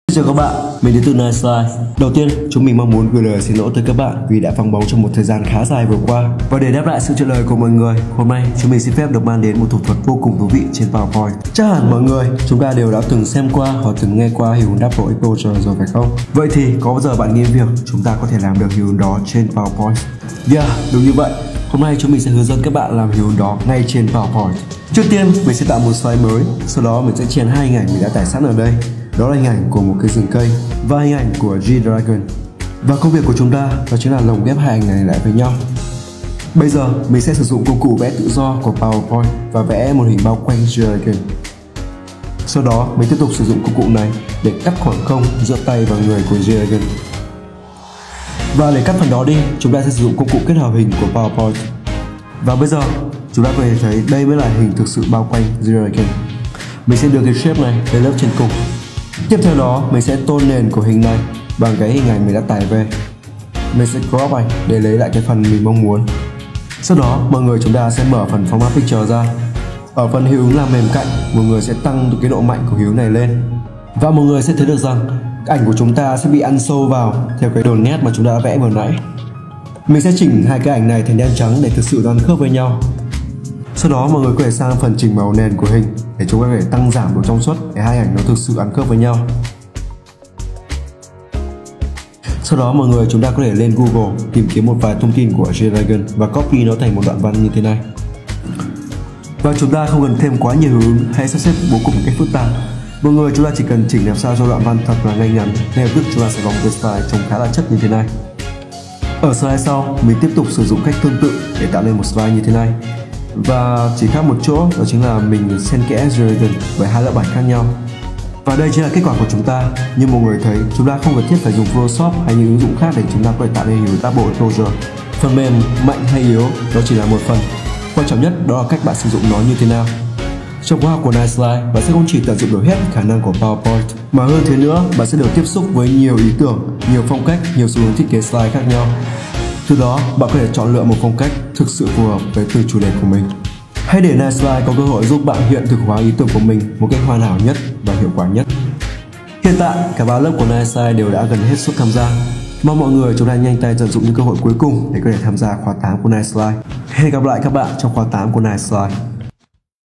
Chào các bạn, mình đến từ Nice Life. Đầu tiên, chúng mình mong muốn gửi lời xin lỗi tới các bạn vì đã vắng bóng trong một thời gian khá dài vừa qua. Và để đáp lại sự trả lời của mọi người, hôm nay chúng mình xin phép được mang đến một thủ thuật vô cùng thú vị trên PowerPoint. Chắc hẳn mọi người, chúng ta đều đã từng xem qua hoặc từng nghe qua hiệu ứng Double Exposure rồi phải không? Vậy thì có bao giờ bạn nghĩ việc chúng ta có thể làm được hiệu ứng đó trên PowerPoint? Yeah, đúng như vậy. Hôm nay chúng mình sẽ hướng dẫn các bạn làm hiệu ứng đó ngay trên PowerPoint. Trước tiên, mình sẽ tạo một slide mới, sau đó mình sẽ chèn hai hình ảnh mình đã tải sẵn ở đây. Đó là hình ảnh của một cái rừng cây và hình ảnh của G-Dragon. Và công việc của chúng ta đó chính là lồng ghép hai ảnh này lại với nhau. Bây giờ mình sẽ sử dụng công cụ vẽ tự do của PowerPoint và vẽ một hình bao quanh G-Dragon. Sau đó mình tiếp tục sử dụng công cụ này để cắt khoảng không giữa tay và người của G-Dragon. Và để cắt phần đó đi, chúng ta sẽ sử dụng công cụ kết hợp hình của PowerPoint. Và bây giờ chúng ta có thể thấy đây mới là hình thực sự bao quanh G-Dragon. Mình sẽ đưa cái shape này lên lớp trên cùng. Tiếp theo đó mình sẽ tôn nền của hình này bằng cái hình ảnh mình đã tải về. Mình sẽ crop ảnh để lấy lại cái phần mình mong muốn. Sau đó mọi người chúng ta sẽ mở phần format picture ra. Ở phần hiệu ứng làm mềm cạnh, mọi người sẽ tăng cái độ mạnh của hiệu ứng này lên. Và mọi người sẽ thấy được rằng ảnh của chúng ta sẽ bị ăn sâu vào theo cái đường nét mà chúng ta đã vẽ vừa nãy. Mình sẽ chỉnh hai cái ảnh này thành đen trắng để thực sự ăn khớp với nhau. Sau đó mọi người có thể sang phần chỉnh màu nền của hình để chúng ta có thể tăng giảm độ trong suốt để hai ảnh nó thực sự ăn khớp với nhau. Sau đó mọi người chúng ta có thể lên Google tìm kiếm một vài thông tin của G-Dragon và copy nó thành một đoạn văn như thế này. Và chúng ta không cần thêm quá nhiều hiệu ứng hay sắp xếp bố cục một cách phức tạp. Mọi người chúng ta chỉ cần chỉnh làm sao cho đoạn văn thật là ngay ngắn, ngay lập tức chúng ta sẽ có một cái slide trông khá là chất như thế này. Ở slide sau mình tiếp tục sử dụng cách tương tự để tạo nên một slide như thế này. Và chỉ khác một chỗ đó chính là mình xen kẽ G-Dragon với hai lớp ảnh khác nhau. Và đây chính là kết quả của chúng ta. Như mọi người thấy, chúng ta không cần thiết phải dùng Photoshop hay những ứng dụng khác để chúng ta có thể tạo nên hiệu ứng Double Exposure. Phần mềm mạnh hay yếu đó chỉ là một phần. Quan trọng nhất đó là cách bạn sử dụng nó như thế nào. Trong khóa học của Nice Life, bạn sẽ không chỉ tận dụng được hết khả năng của PowerPoint, mà hơn thế nữa, bạn sẽ được tiếp xúc với nhiều ý tưởng, nhiều phong cách, nhiều xu hướng thiết kế slide khác nhau. Từ đó, bạn có thể chọn lựa một phong cách thực sự phù hợp với từng chủ đề của mình. Hãy để Nice Life có cơ hội giúp bạn hiện thực hóa ý tưởng của mình một cách hoàn hảo nhất và hiệu quả nhất. Hiện tại, cả 3 lớp của Nice Life đều đã gần hết suất tham gia. Mong mọi người chúng ta nhanh tay tận dụng những cơ hội cuối cùng để có thể tham gia khóa 8 của Nice Life. Hẹn gặp lại các bạn trong khóa 8 của Nice Life.